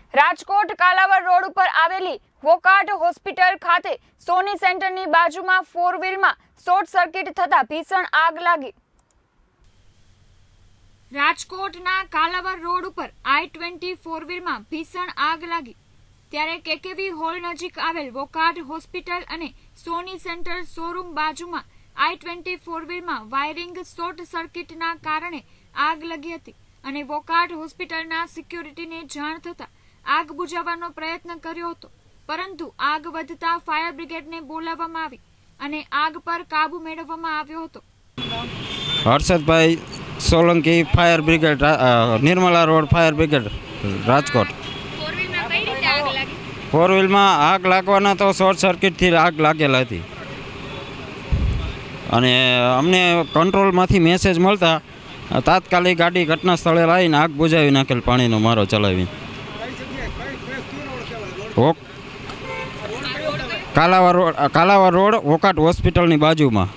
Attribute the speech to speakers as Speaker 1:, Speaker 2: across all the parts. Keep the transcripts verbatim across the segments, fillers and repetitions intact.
Speaker 1: Rajkot Kalavad road ઉપર આવેલી Wockhardt hospital ખાતે સોની સેન્ટરની બાજુમાં ફોર વ્હીલમાં શોર્ટ સર્કિટ થતા ભીષણ આગ લાગી। રાજકોટના કાલાવડ રોડ ઉપર આઈ ટ્વેન્ટી ફોર વ્હીલમાં ભીષણ આગ લાગી ત્યારે કેકેવી હોલ નજીક આવેલ વોકાર્ડ હોસ્પિટલ અને સોની સેન્ટર શોરૂમ બાજુમાં આઈ ટ્વેન્ટી ફોર વ્હીલમાં વાયરિંગ શોર્ટ સર્કિટના કારણે આગ લાગી હતી અને વોકાર્ડ હોસ્પિટલના સિક્યોરિટીને જાણ થતા આગ બુઝાવવાનો પ્રયત્ન કર્યો હતો, પરંતુ આગ વધતા ફાયર બ્રિગેડને બોલાવવામાં આવી અને આગ પર કાબુ મેળવવામાં આવ્યો હતો।
Speaker 2: Harshadbhai Solanki, fire brigade, Nirmala road fire brigade, Rajkot. Four વ્હીલમાં આગ લાગવાના તો શોર્ટ સર્કિટથી આગ લાગેલા હતી અને અમને કંટ્રોલમાંથી મેસેજ મળતા તાત્કાલિક ગાડી ઘટના સ્થળે લાવીને આગ બુઝાવી નાખેલ પાણીનો મારો ચલાવીને। Kalawad road Kalawad road Wockhardt હોસ્પિટલની બાજુમાં।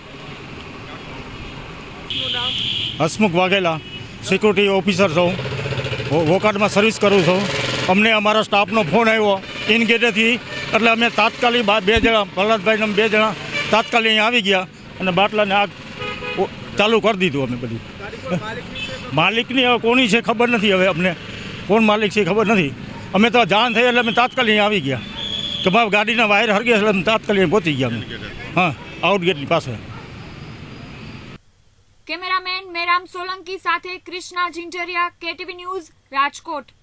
Speaker 3: હસમુખ વાઘેલા, સિક્યુરિટી ઓફિસર છું, વોકાર્ડમાં સર્વિસ કરું છું। અમને અમારા સ્ટાફનો ફોન આવ્યો ઇન ગેટેથી, એટલે અમે તાત્કાલિક બે જણા પ્રહલાદભાઈને બે જણા તાત્કાલિક અહીં આવી ગયા અને બાટલાને આગ ચાલુ કરી દીધું। અમે બધી માલિકની હવે કોની છે ખબર નથી, હવે અમને કોણ માલિક છે ખબર નથી। અમે તો જાણ થઈ એટલે અમે તાત્કાલિક અહીં આવી ગયા કે ભાઈ ગાડીના વાયર હરગે એટલે અમે તાત્કાલિક પહોંચી ગયા અમે, હા, આઉટગેટની પાસે।
Speaker 1: કેમેરામેન મેરામ સોલંકી સાથે કૃષ્ણા જિંજરિયા, કેટીવી ન્યૂઝ, રાજકોટ।